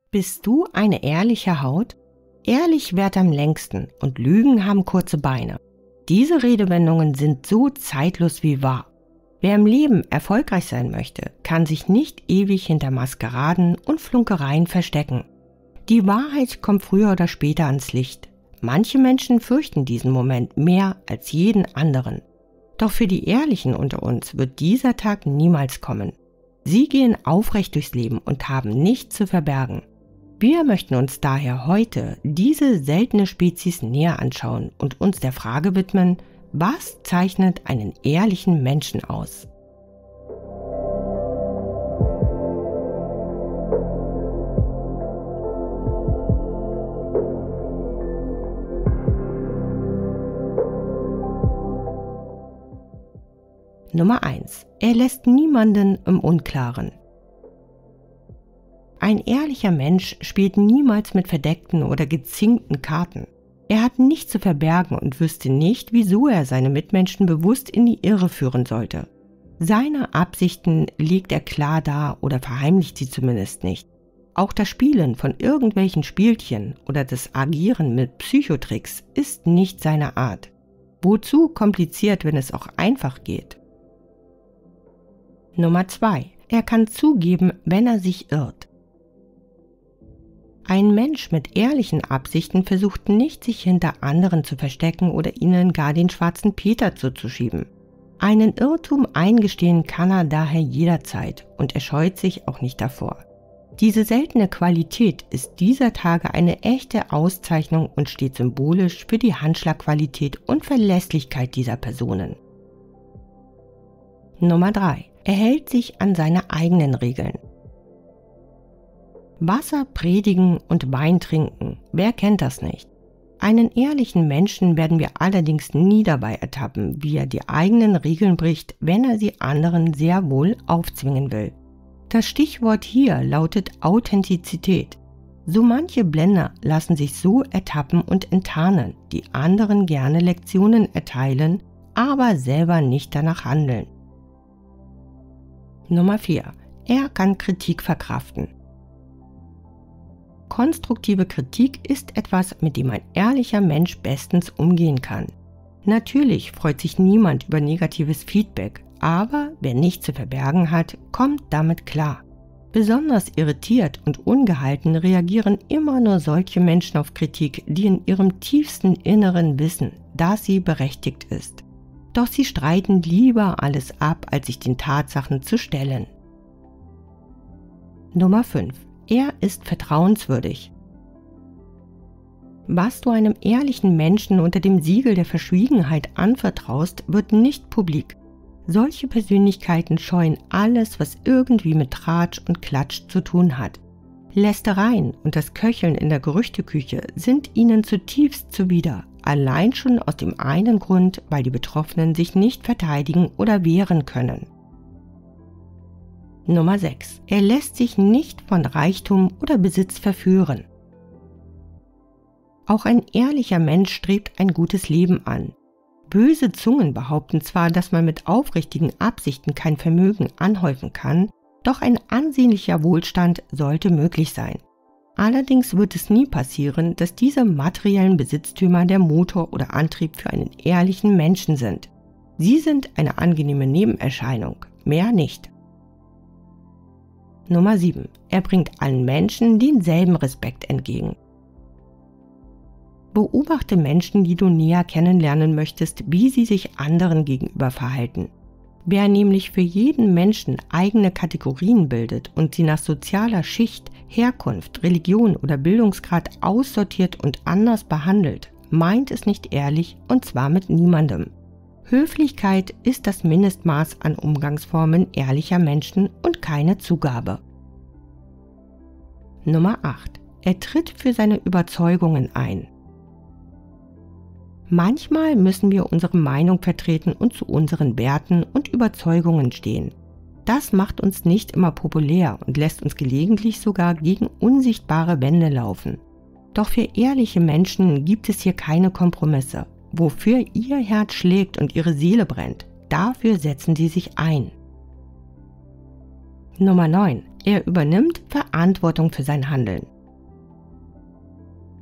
Bist du eine ehrliche Haut? Ehrlich währt am längsten und Lügen haben kurze Beine. Diese Redewendungen sind so zeitlos wie wahr. Wer im Leben erfolgreich sein möchte, kann sich nicht ewig hinter Maskeraden und Flunkereien verstecken. Die Wahrheit kommt früher oder später ans Licht. Manche Menschen fürchten diesen Moment mehr als jeden anderen. Doch für die Ehrlichen unter uns wird dieser Tag niemals kommen. Sie gehen aufrecht durchs Leben und haben nichts zu verbergen. Wir möchten uns daher heute diese seltene Spezies näher anschauen und uns der Frage widmen, was zeichnet einen ehrlichen Menschen aus? Nummer 1. Er lässt niemanden im Unklaren. Ein ehrlicher Mensch spielt niemals mit verdeckten oder gezinkten Karten. Er hat nichts zu verbergen und wüsste nicht, wieso er seine Mitmenschen bewusst in die Irre führen sollte. Seine Absichten legt er klar dar oder verheimlicht sie zumindest nicht. Auch das Spielen von irgendwelchen Spielchen oder das Agieren mit Psychotricks ist nicht seine Art. Wozu kompliziert, wenn es auch einfach geht? Nummer 2. Er kann zugeben, wenn er sich irrt. Ein Mensch mit ehrlichen Absichten versucht nicht, sich hinter anderen zu verstecken oder ihnen gar den schwarzen Peter zuzuschieben. Einen Irrtum eingestehen kann er daher jederzeit und er scheut sich auch nicht davor. Diese seltene Qualität ist dieser Tage eine echte Auszeichnung und steht symbolisch für die Handschlagqualität und Verlässlichkeit dieser Personen. Nummer 3. Er hält sich an seine eigenen Regeln. Wasser predigen und Wein trinken, wer kennt das nicht? Einen ehrlichen Menschen werden wir allerdings nie dabei ertappen, wie er die eigenen Regeln bricht, wenn er sie anderen sehr wohl aufzwingen will. Das Stichwort hier lautet Authentizität. So manche Blender lassen sich so ertappen und enttarnen, die anderen gerne Lektionen erteilen, aber selber nicht danach handeln. Nummer 4. Er kann Kritik verkraften. Konstruktive Kritik ist etwas, mit dem ein ehrlicher Mensch bestens umgehen kann. Natürlich freut sich niemand über negatives Feedback, aber wer nichts zu verbergen hat, kommt damit klar. Besonders irritiert und ungehalten reagieren immer nur solche Menschen auf Kritik, die in ihrem tiefsten Inneren wissen, dass sie berechtigt ist. Doch sie streiten lieber alles ab, als sich den Tatsachen zu stellen. Nummer 5. Er ist vertrauenswürdig. Was du einem ehrlichen Menschen unter dem Siegel der Verschwiegenheit anvertraust, wird nicht publik. Solche Persönlichkeiten scheuen alles, was irgendwie mit Tratsch und Klatsch zu tun hat. Lästereien und das Köcheln in der Gerüchteküche sind ihnen zutiefst zuwider, allein schon aus dem einen Grund, weil die Betroffenen sich nicht verteidigen oder wehren können. Nummer 6. Er lässt sich nicht von Reichtum oder Besitz verführen. Auch ein ehrlicher Mensch strebt ein gutes Leben an. Böse Zungen behaupten zwar, dass man mit aufrichtigen Absichten kein Vermögen anhäufen kann, doch ein ansehnlicher Wohlstand sollte möglich sein. Allerdings wird es nie passieren, dass diese materiellen Besitztümer der Motor oder Antrieb für einen ehrlichen Menschen sind. Sie sind eine angenehme Nebenerscheinung, mehr nicht. Nummer 7. Er bringt allen Menschen denselben Respekt entgegen. Beobachte Menschen, die du näher kennenlernen möchtest, wie sie sich anderen gegenüber verhalten. Wer nämlich für jeden Menschen eigene Kategorien bildet und sie nach sozialer Schicht, Herkunft, Religion oder Bildungsgrad aussortiert und anders behandelt, meint es nicht ehrlich und zwar mit niemandem. Höflichkeit ist das Mindestmaß an Umgangsformen ehrlicher Menschen und keine Zugabe. Nummer 8. Er tritt für seine Überzeugungen ein. Manchmal müssen wir unsere Meinung vertreten und zu unseren Werten und Überzeugungen stehen. Das macht uns nicht immer populär und lässt uns gelegentlich sogar gegen unsichtbare Wände laufen. Doch für ehrliche Menschen gibt es hier keine Kompromisse. Wofür ihr Herz schlägt und ihre Seele brennt, dafür setzen sie sich ein. Nummer 9. Er übernimmt Verantwortung für sein Handeln.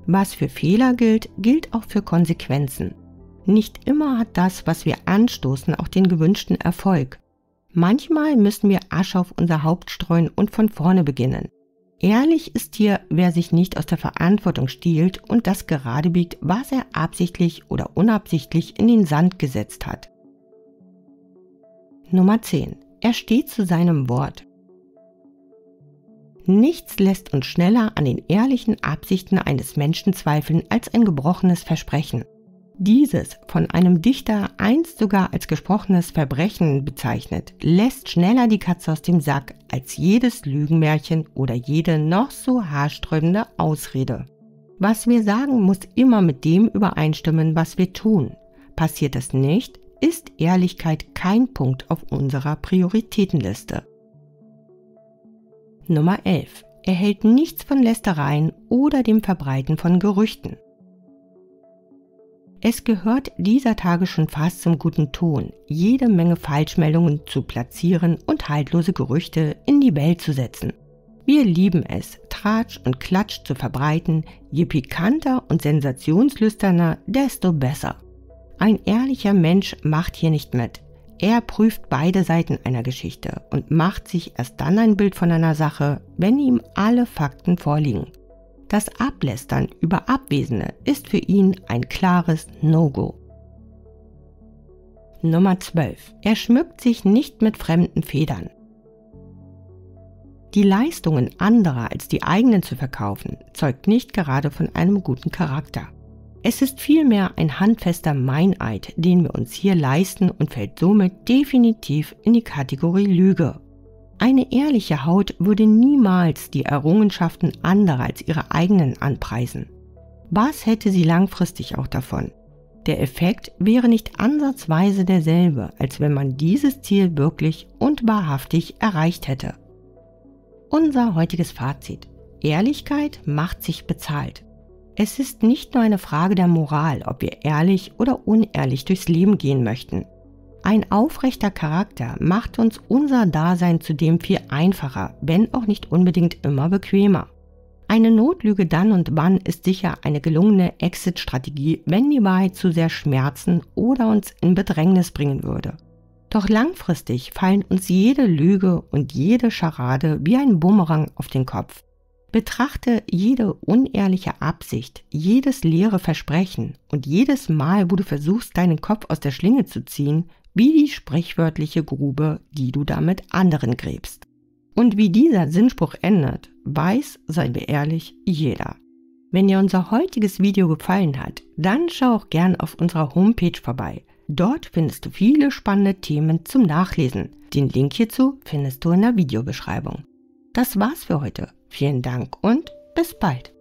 Was für Fehler gilt, gilt auch für Konsequenzen. Nicht immer hat das, was wir anstoßen, auch den gewünschten Erfolg. Manchmal müssen wir Asche auf unser Haupt streuen und von vorne beginnen. Ehrlich ist hier, wer sich nicht aus der Verantwortung stiehlt und das gerade biegt, was er absichtlich oder unabsichtlich in den Sand gesetzt hat. Nummer 10. Er steht zu seinem Wort. Nichts lässt uns schneller an den ehrlichen Absichten eines Menschen zweifeln als ein gebrochenes Versprechen. Dieses, von einem Dichter einst sogar als gesprochenes Verbrechen bezeichnet, lässt schneller die Katze aus dem Sack als jedes Lügenmärchen oder jede noch so haarsträubende Ausrede. Was wir sagen, muss immer mit dem übereinstimmen, was wir tun. Passiert das nicht, ist Ehrlichkeit kein Punkt auf unserer Prioritätenliste. Nummer 11. Er hält nichts von Lästereien oder dem Verbreiten von Gerüchten. Es gehört dieser Tage schon fast zum guten Ton, jede Menge Falschmeldungen zu platzieren und haltlose Gerüchte in die Welt zu setzen. Wir lieben es, Tratsch und Klatsch zu verbreiten, je pikanter und sensationslüsterner, desto besser. Ein ehrlicher Mensch macht hier nicht mit. Er prüft beide Seiten einer Geschichte und macht sich erst dann ein Bild von einer Sache, wenn ihm alle Fakten vorliegen. Das Ablästern über Abwesende ist für ihn ein klares No-Go. Nummer 12. Er schmückt sich nicht mit fremden Federn. Die Leistungen anderer als die eigenen zu verkaufen, zeugt nicht gerade von einem guten Charakter. Es ist vielmehr ein handfester Meineid, den wir uns hier leisten und fällt somit definitiv in die Kategorie Lüge. Eine ehrliche Haut würde niemals die Errungenschaften anderer als ihre eigenen anpreisen. Was hätte sie langfristig auch davon? Der Effekt wäre nicht ansatzweise derselbe, als wenn man dieses Ziel wirklich und wahrhaftig erreicht hätte. Unser heutiges Fazit: Ehrlichkeit macht sich bezahlt. Es ist nicht nur eine Frage der Moral, ob wir ehrlich oder unehrlich durchs Leben gehen möchten. Ein aufrechter Charakter macht uns unser Dasein zudem viel einfacher, wenn auch nicht unbedingt immer bequemer. Eine Notlüge dann und wann ist sicher eine gelungene Exit-Strategie, wenn die Wahrheit zu sehr schmerzen oder uns in Bedrängnis bringen würde. Doch langfristig fallen uns jede Lüge und jede Scharade wie ein Bumerang auf den Kopf. Betrachte jede unehrliche Absicht, jedes leere Versprechen und jedes Mal, wo du versuchst, deinen Kopf aus der Schlinge zu ziehen, wie die sprichwörtliche Grube, die du damit anderen gräbst. Und wie dieser Sinnspruch endet, weiß, seien wir ehrlich, jeder. Wenn dir unser heutiges Video gefallen hat, dann schau auch gern auf unserer Homepage vorbei. Dort findest du viele spannende Themen zum Nachlesen. Den Link hierzu findest du in der Videobeschreibung. Das war's für heute. Vielen Dank und bis bald.